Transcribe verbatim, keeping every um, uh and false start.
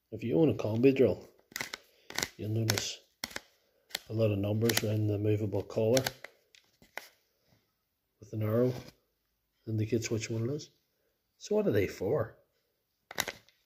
If you own a combi drill, you'll notice a lot of numbers around the movable collar with an arrow indicates which one it is. So what are they for?